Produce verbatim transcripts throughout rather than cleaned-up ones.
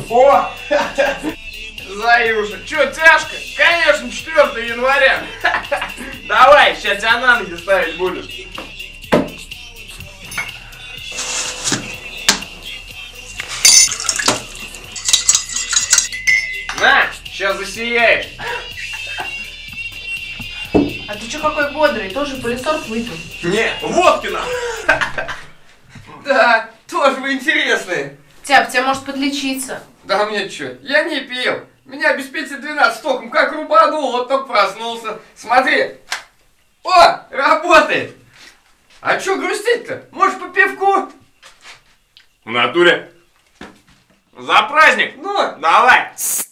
О! Заюша, чё, тяжко? Конечно, четвёртого января. Давай, сейчас тебя на ноги ставить буду. На, сейчас засияешь. А ты чё какой бодрый? Тоже полисорб выпил? Не, Водкина. Да, тоже вы интересные. Тяп, тебе может подлечиться. Да мне чё, я не пил. Меня без пяти двенадцать током как рубанул, вот только проснулся. Смотри. О, работает. А чё грустить-то? Может, по пивку? В натуре. За праздник. Ну, Давай.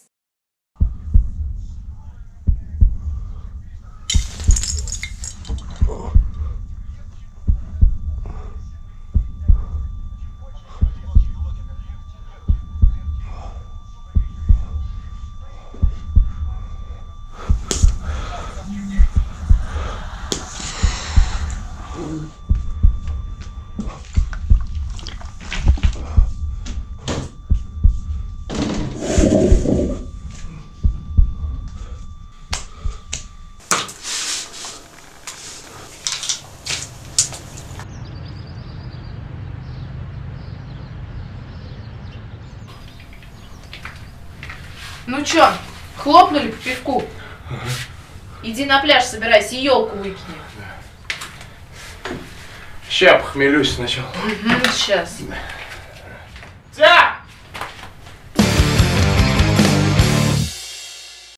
Ну чё, хлопнули по пивку? Ага. Иди на пляж собирайся и елку выкини. Ща похмелюсь сначала. Угу, сейчас. Да.